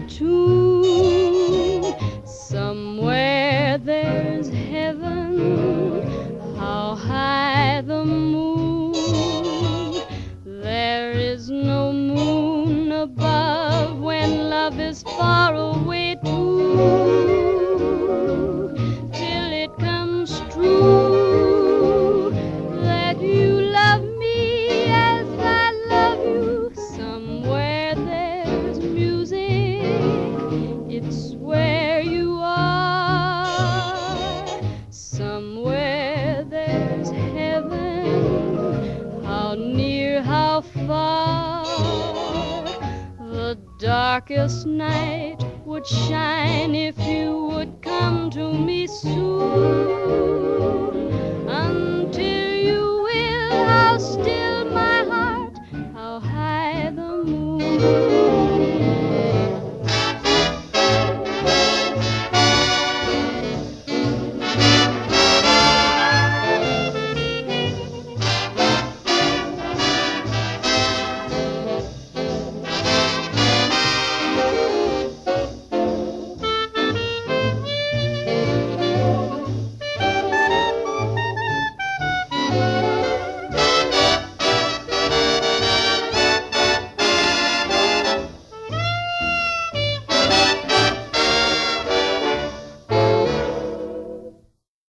tune. Somewhere there's heaven, how high the moon. There is no moon above when love is far away too, till it comes true that you love me as I love you. Somewhere there's music, it's where you are. Somewhere there's heaven, how near, how far. The darkest night would shine if you would come to me soon. Until you will, how still